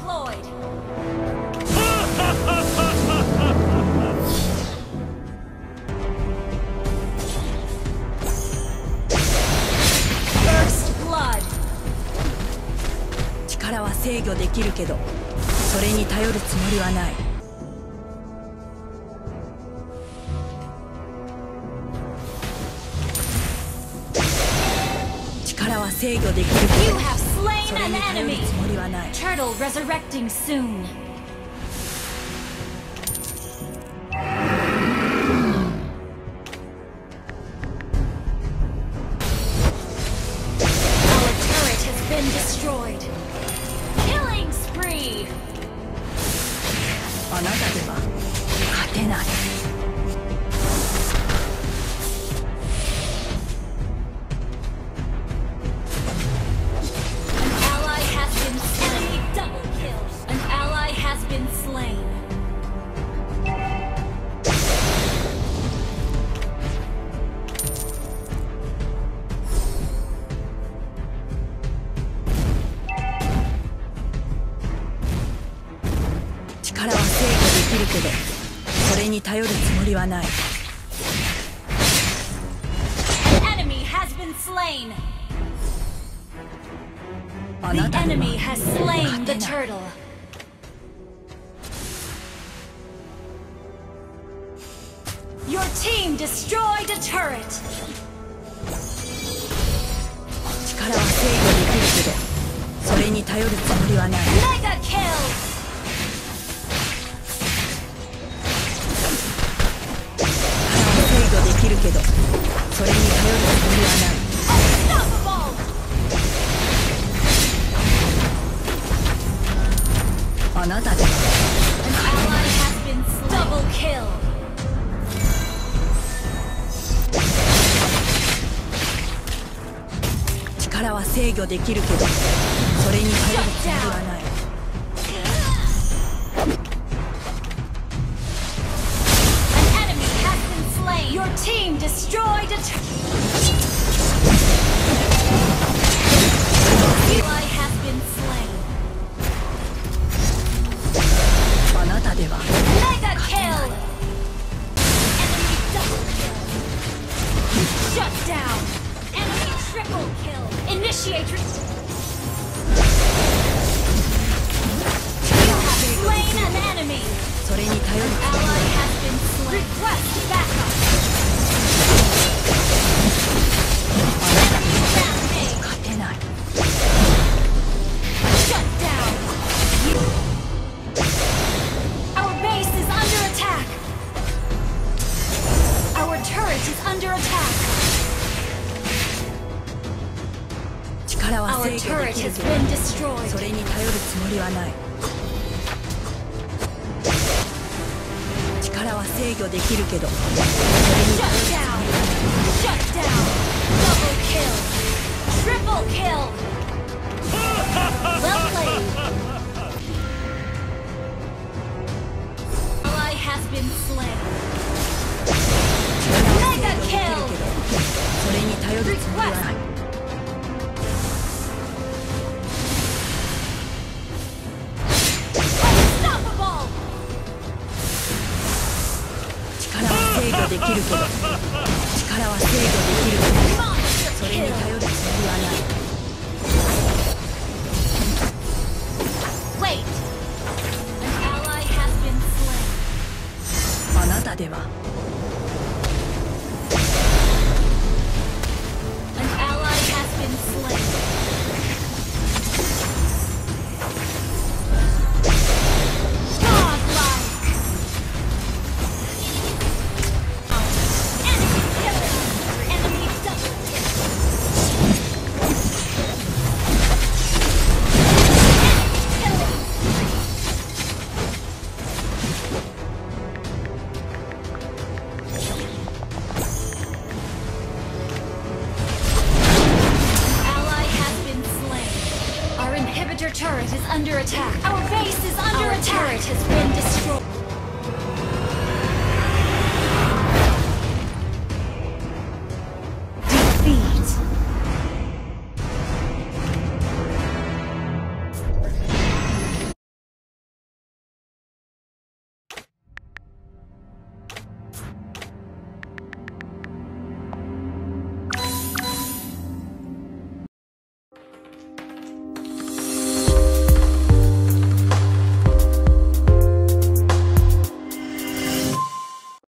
deployed. First blood. 力は制御できるけど、それに頼るつもりはない。力は制御できるけど、 You have slain それ an に頼る enemy. つもりはない。 Turtle resurrecting soon. Our turret has been destroyed. Killing spree. あなたでは勝てない。 An ally has been slain. Double kill. An ally has been slain. "力は制御できるけど、それに頼るつもりはない。 An enemy has been slain. あ The なたでは enemy has slain the turtle. Your team destroyed a turret. 力は制御できるけど、それに頼るつもりはない。 Mega kill. 力は制御できるけど、それに頼るつもりはない。 Unstoppable. あなたでは An ally has been slain. Double kill. 力は制御できるけど、それに頼るつもりはない。 An enemy has been slain. Your team destroyed a turret. Ally has been slain. あなたでは Mega kill. Enemy double kill. Shut down. Enemy triple kill. Initiate. You have slain an enemy. それに頼るつもり Ally はない。 has been slain. Request backup. Enemy rampage. 勝てない。 Shut down. Our base is under attack. Our turret is under attack. 力は Our 制御で turret きる has けど、 been destroyed. それに頼るつもりはない。力は制御できるけど、それに Shut down. Shut down. Double kill. Triple kill. Well played. Ally has been slain. 力は Mega 制御できる kill. けど、それに頼るつもりはない。 Unstoppable. 力は制御できるけど、力は制御できるけど、 Monster それに kill. 頼るつもりはない。 Wait. An ally has been slain. あなたでは An ally has been slain. Godlike. Enemy killing. Enemy double kill. Enemy killing. Ally has been slain. Our inhibitor turret is under attack. Our base is under attack. Our turret has been destroyed.